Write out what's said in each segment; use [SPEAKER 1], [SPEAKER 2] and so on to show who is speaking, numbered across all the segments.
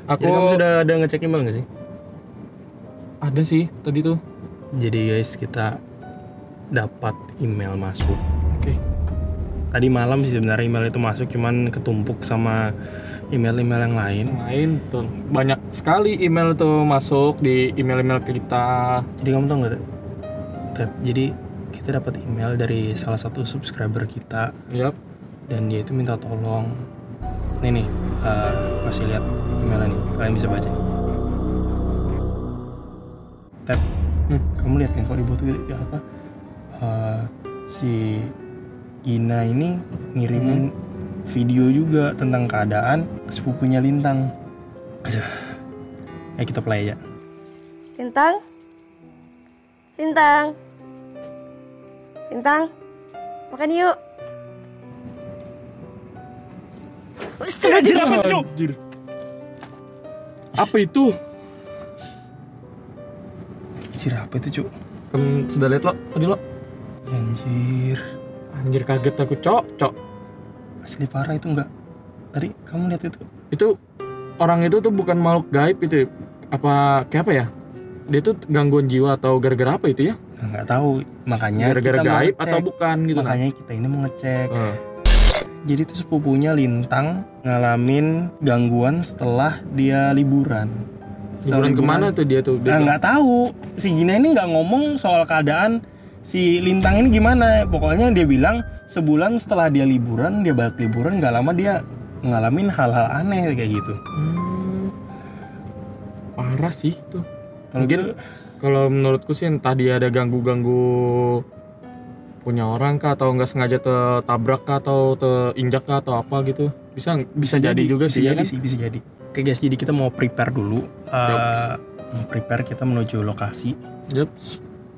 [SPEAKER 1] Aku
[SPEAKER 2] Jadi kamu sudah ada ngecek email nggak sih?
[SPEAKER 1] ada sih tadi tuh.
[SPEAKER 2] Jadi guys, kita dapat email masuk.
[SPEAKER 1] Oke.
[SPEAKER 2] Tadi malam sih sebenarnya email itu masuk, cuman ketumpuk sama email-email yang lain.
[SPEAKER 1] Yang lain tuh banyak sekali email tuh masuk di email-email kita.
[SPEAKER 2] Jadi kamu tau nggak, Ted? Jadi kita dapat email dari salah satu subscriber kita,
[SPEAKER 1] Yap.
[SPEAKER 2] dan dia itu minta tolong. Nih, kasih lihat emailnya nih, kalian bisa baca. Ted, kamu lihat kan kalau di foto ya apa? Si Gina ini ngirimin video juga tentang keadaan sepupunya Lintang. Aduh, ya kita play aja.
[SPEAKER 3] Lintang, Lintang, Lintang, makan yuk.
[SPEAKER 2] Anjir, apa itu?
[SPEAKER 1] Anjir. Apa itu?
[SPEAKER 2] Anjir, apa itu, Cuk?
[SPEAKER 1] Kan sudah lihat lo tadi lo.
[SPEAKER 2] Anjir,
[SPEAKER 1] Anjir, kaget aku, Cok.
[SPEAKER 2] asli parah itu enggak. Tadi kamu lihat itu?
[SPEAKER 1] Itu orang itu tuh bukan makhluk gaib itu. Apa kayak apa ya? Dia tuh gangguan jiwa atau gara-gara apa itu ya?
[SPEAKER 2] Nah, nggak tahu, makanya
[SPEAKER 1] Gara-gara
[SPEAKER 2] kita mau
[SPEAKER 1] gaib
[SPEAKER 2] ngecek.
[SPEAKER 1] atau bukan gitu.
[SPEAKER 2] Makanya kita ini mau ngecek.
[SPEAKER 1] Nah.
[SPEAKER 2] Jadi tuh sepupunya Lintang ngalamin gangguan setelah dia liburan. Setelah
[SPEAKER 1] Liburan kemana tuh dia tuh?
[SPEAKER 2] Nah, nggak tahu. Si Gina ini nggak ngomong soal keadaan si Lintang ini gimana. Pokoknya dia bilang sebulan setelah dia liburan, dia balik liburan, nggak lama dia ngalamin hal-hal aneh kayak gitu.
[SPEAKER 1] Parah sih tuh.
[SPEAKER 2] Mungkin
[SPEAKER 1] Kalau menurutku sih entah dia ada ganggu punya orang kah, atau nggak sengaja tertabrak kah, atau terinjak kah, atau apa gitu. Bisa jadi juga
[SPEAKER 2] bisa
[SPEAKER 1] sih, ya
[SPEAKER 2] jadi
[SPEAKER 1] kan?
[SPEAKER 2] sih, bisa jadi. Oke guys, jadi kita mau prepare dulu. Mau prepare, kita menuju lokasi.
[SPEAKER 1] Yups.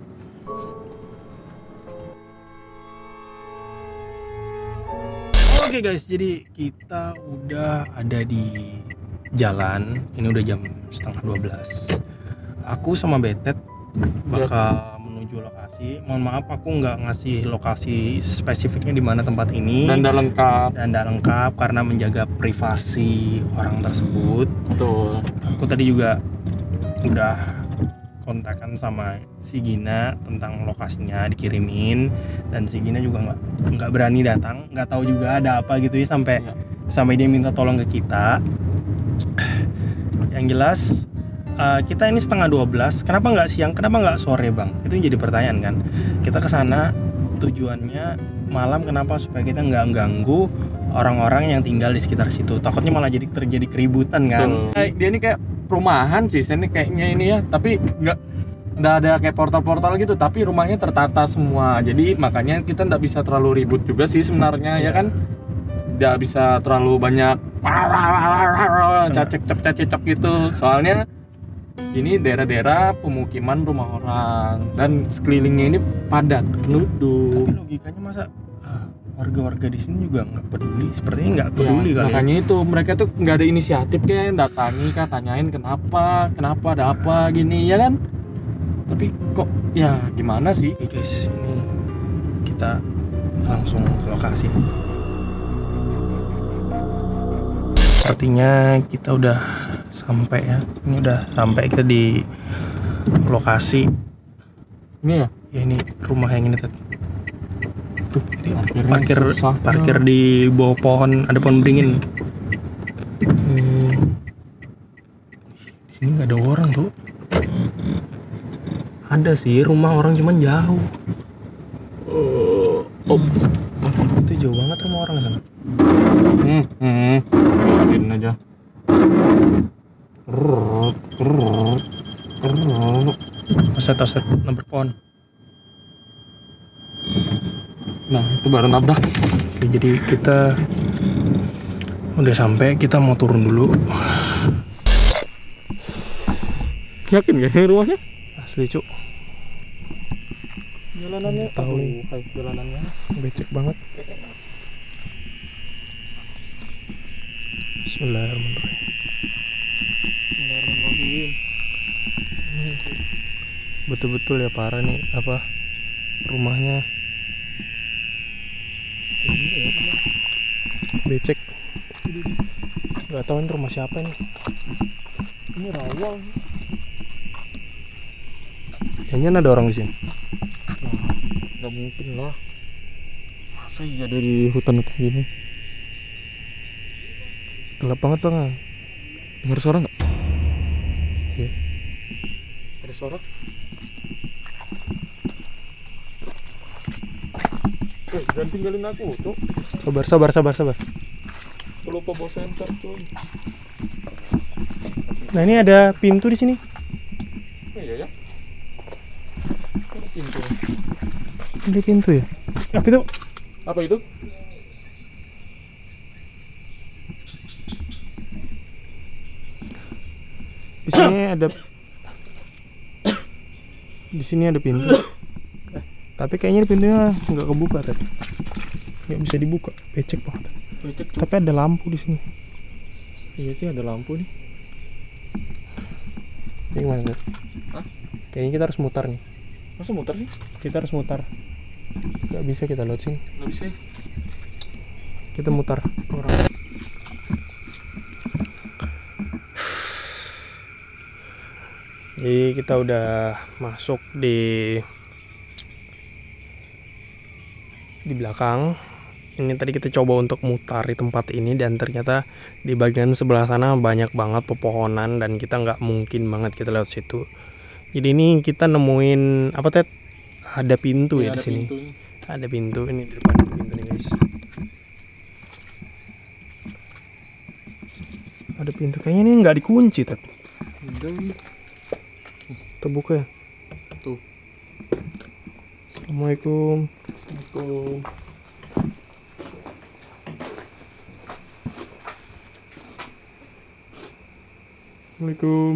[SPEAKER 2] Oke guys, jadi kita udah ada di jalan. Ini udah jam 11:30. Aku sama Betet bakal menuju lokasi. Mohon maaf, aku nggak ngasih lokasi spesifiknya di mana tempat ini.
[SPEAKER 1] Dan udah lengkap.
[SPEAKER 2] Dan tidak lengkap karena menjaga privasi orang tersebut.
[SPEAKER 1] Betul.
[SPEAKER 2] Aku tadi juga udah kontakkan sama si Gina tentang lokasinya, dikirimin, dan si Gina juga nggak berani datang, nggak tahu juga ada apa gitu ya, sampai dia minta tolong ke kita. Yang jelas kita ini 11:30. Kenapa nggak siang? Kenapa nggak sore, Bang? Itu yang jadi pertanyaan kan. Kita ke sana tujuannya malam, kenapa? Supaya kita nggak ganggu orang-orang yang tinggal di sekitar situ. Takutnya malah terjadi keributan kan.
[SPEAKER 1] Dia ini kayak perumahan sih, ini kayaknya ini ya, tapi nggak ada kayak portal-portal gitu, tapi rumahnya tertata semua. Jadi makanya kita nggak bisa terlalu ribut juga sih sebenarnya, ya kan? Nggak bisa terlalu banyak cacek-cacek gitu. Soalnya ini daerah-daerah pemukiman rumah orang dan sekelilingnya ini padat penduduk.
[SPEAKER 2] Tapi logikanya masa warga-warga di sini juga nggak peduli? Sepertinya nggak peduli
[SPEAKER 1] Ya,
[SPEAKER 2] kali.
[SPEAKER 1] makanya itu mereka tuh nggak ada inisiatif kayak datangi kah, tanyain kenapa ada apa gini, ya kan? Tapi kok ya gimana sih?
[SPEAKER 2] Oke guys, ini kita langsung ke lokasi. Sepertinya kita udah sampai ya. Ini udah sampai kita di lokasi.
[SPEAKER 1] Ini ya?
[SPEAKER 2] Ya ini rumah yang ini, Ted. Tuh, ini
[SPEAKER 1] Parkirnya
[SPEAKER 2] parkir di bawah pohon, ada pohon beringin. Di sini nggak ada orang tuh. Ada sih rumah orang, cuman jauh. Itu jauh banget rumah orang sana.
[SPEAKER 1] Biarin aja.
[SPEAKER 2] Oset nomor pohon.
[SPEAKER 1] Nah, itu baru nabrak.
[SPEAKER 2] Oke, jadi kita udah sampai, kita mau turun dulu.
[SPEAKER 1] Yakin gak ini rumahnya?
[SPEAKER 2] Asli, Cuk.
[SPEAKER 1] Jalanannya
[SPEAKER 2] Tahu nih.
[SPEAKER 1] jalanannya
[SPEAKER 2] Becek banget. Bismillahirrahmanirrahim. Betul-betul ya parah nih apa rumahnya. Becek. Gak tahu ini rumah siapa ini.
[SPEAKER 1] Ini rawa.
[SPEAKER 2] Kayaknya ada orang di sini.
[SPEAKER 1] Nggak mungkin lah. Masa iya dari hutan gini?
[SPEAKER 2] Gelap banget bang.
[SPEAKER 1] Dengar suara nggak?
[SPEAKER 2] Iya.
[SPEAKER 1] Ada suara? Jangan tinggalin aku tuh.
[SPEAKER 2] Sabar.
[SPEAKER 1] Lupa bawa senter tuh.
[SPEAKER 2] Nah ini ada pintu di sini.
[SPEAKER 1] Oh iya ya. Ada pintu.
[SPEAKER 2] Ada pintu ya? Apa itu?
[SPEAKER 1] Apa itu?
[SPEAKER 2] Di sini ada. Di sini ada pintu. Tapi kayaknya pintunya nggak kebuka tadi. Nggak bisa dibuka. Becek banget.
[SPEAKER 1] Becek tuh.
[SPEAKER 2] Tapi ada lampu di sini.
[SPEAKER 1] Iya sih ada lampu nih.
[SPEAKER 2] Ini gimana? Sir?
[SPEAKER 1] Hah?
[SPEAKER 2] Kayaknya kita harus mutar nih.
[SPEAKER 1] Masa muter sih?
[SPEAKER 2] Kita harus mutar. Nggak bisa kita lewat sini.
[SPEAKER 1] Nggak bisa.
[SPEAKER 2] Kita mutar.
[SPEAKER 1] Orang.
[SPEAKER 2] Jadi kita udah masuk di belakang. Ini tadi kita coba untuk mutar di tempat ini dan ternyata di bagian sebelah sana banyak banget pepohonan dan kita nggak mungkin banget kita lewat situ. Jadi ini kita nemuin apa Ted? Ada pintu ya di sini. Ada pintu ini di depan pintu nih guys. Ada pintu kayaknya ini nggak dikunci Ted.
[SPEAKER 1] Enggak nih.
[SPEAKER 2] Terbuka ya?
[SPEAKER 1] Tuh.
[SPEAKER 2] Assalamualaikum.
[SPEAKER 1] Assalamualaikum.
[SPEAKER 2] Assalamualaikum.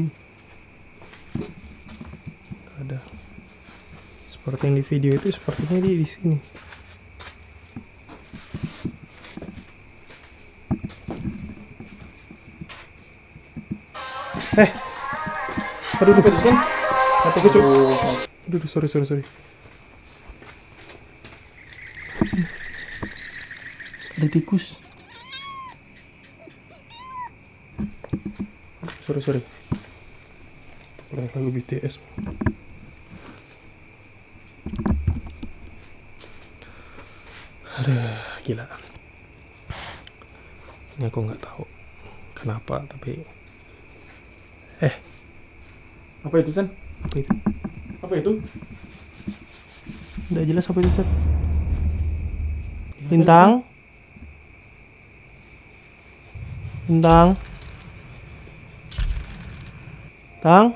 [SPEAKER 2] Gak ada. Seperti yang di video itu sepertinya dia di sini. Aduh, kejutan. Atau kecut. Aduh, sorry. Ada tikus. Sorry. Banyak lagu BTS. Aduh, gila. Ini aku nggak tahu kenapa, tapi
[SPEAKER 1] Apa itu San?
[SPEAKER 2] apa itu?
[SPEAKER 1] Apa itu?
[SPEAKER 2] Nggak jelas apa itu, Sir. Bintang. Tang.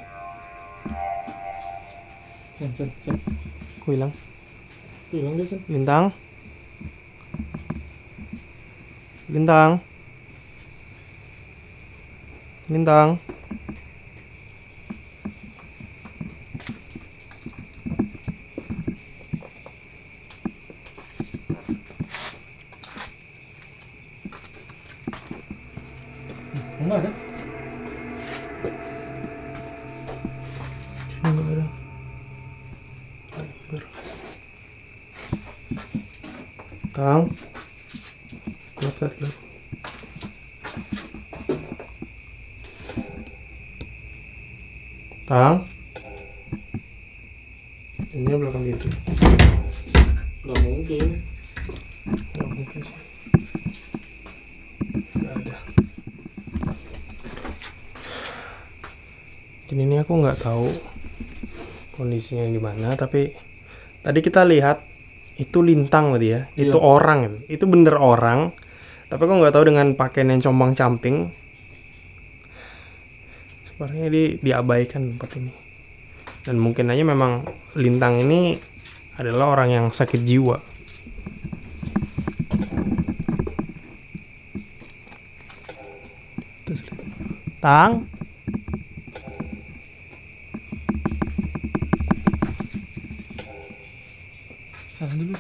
[SPEAKER 1] San.
[SPEAKER 2] Aku hilang.
[SPEAKER 1] Hilang dia San.
[SPEAKER 2] Bintang.
[SPEAKER 1] Enggak ada.
[SPEAKER 2] Sini nggak ada. Tang. Gelap. Tang. Ini belakang gitu.
[SPEAKER 1] Nggak mungkin.
[SPEAKER 2] Nggak mungkin sih. Nggak ada. Dan ini aku nggak tahu kondisinya gimana, tapi tadi kita lihat itu lintang tadi ya. Itu
[SPEAKER 1] Iya.
[SPEAKER 2] orang, itu bener orang. Tapi aku nggak tahu dengan pakaian yang compang-camping. Sepertinya diabaikan tempat ini. Dan mungkin aja memang lintang ini adalah orang yang sakit jiwa. Tang.
[SPEAKER 1] Sana dulu.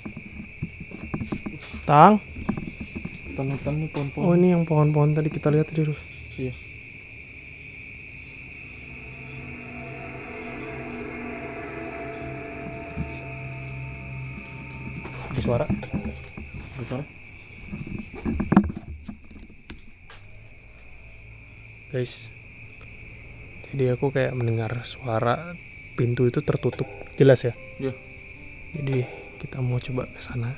[SPEAKER 2] Tang.
[SPEAKER 1] Hutan-hutan nih pohon-pohon.
[SPEAKER 2] Oh ini yang pohon-pohon tadi kita lihat tadi Rus.
[SPEAKER 1] Iya.
[SPEAKER 2] Ada suara.
[SPEAKER 1] Besar.
[SPEAKER 2] Guys, Jadi aku kayak mendengar suara pintu itu tertutup. Jelas ya?
[SPEAKER 1] Iya.
[SPEAKER 2] Jadi kita mau coba ke sana.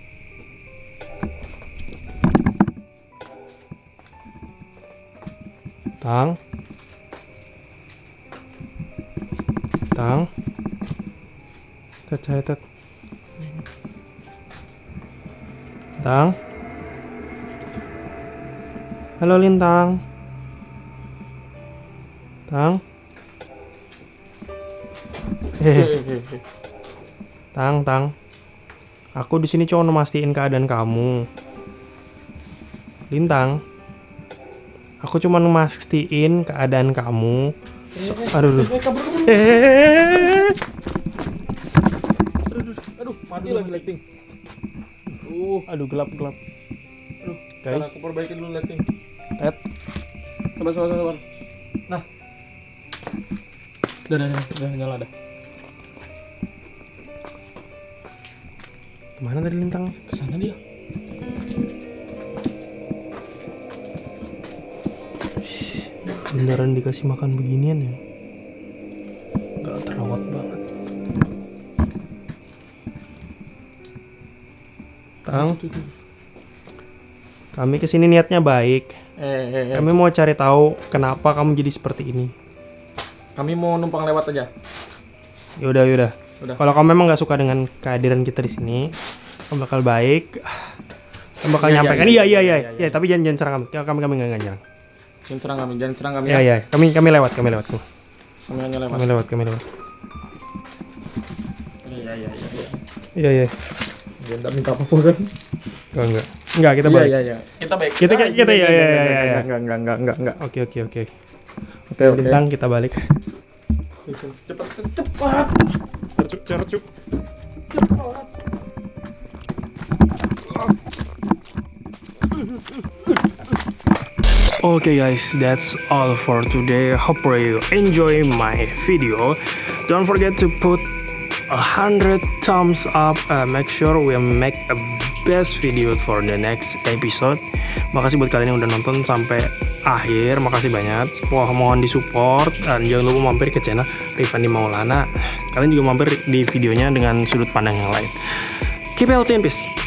[SPEAKER 2] Tang. Tet. Tang. Halo Lintang. Tang. Tang. Aku di sini cuma mastiin keadaan kamu. Lintang. Aku cuma mastiin keadaan kamu. Aduh.
[SPEAKER 1] Aduh, mati lagi lighting.
[SPEAKER 2] Aduh gelap.
[SPEAKER 1] Aduh,
[SPEAKER 2] Guys.
[SPEAKER 1] aku perbaiki dulu lighting.
[SPEAKER 2] Ted.
[SPEAKER 1] Sabar. Nah. Udah nyala dah.
[SPEAKER 2] Kemana tadi Lintang?
[SPEAKER 1] Kesana dia.
[SPEAKER 2] Beneran dikasih makan beginian ya? Gak terawat banget. Tang, kami kesini niatnya baik. Kami mau cari tahu kenapa kamu jadi seperti ini.
[SPEAKER 1] Kami mau numpang lewat aja.
[SPEAKER 2] Yaudah.
[SPEAKER 1] Udah.
[SPEAKER 2] Kalau kamu memang nggak suka dengan kehadiran kita di sini, kamu bakal baik. Kamu bakal nyampaikan. Iya. Tapi jangan serang kami. Kami nggak nyerang.
[SPEAKER 1] Jangan serang kami.
[SPEAKER 2] Iya. Kami lewat.
[SPEAKER 1] Kami hanya lewat.
[SPEAKER 2] Kami lewat.
[SPEAKER 1] Iya.
[SPEAKER 2] Iya.
[SPEAKER 1] Dia enggak minta apa-apa kan?
[SPEAKER 2] Enggak, kita balik.
[SPEAKER 1] Iya. Kita baik.
[SPEAKER 2] Kita iya.
[SPEAKER 1] Enggak.
[SPEAKER 2] Oke.
[SPEAKER 1] Oke.
[SPEAKER 2] Bintang kita balik.
[SPEAKER 1] Cepat.
[SPEAKER 2] Cercuk. Okay guys, that's all for today. Hope you enjoy my video. Don't forget to put 100 thumbs up. Make sure we make a best video for the next episode. Makasih buat kalian yang udah nonton sampai akhir. Makasih banyak. Mohon disupport dan jangan lupa mampir ke channel Rifandi Maulana. Kalian juga mampir di videonya dengan sudut pandang yang lain. Keep healthy and peace.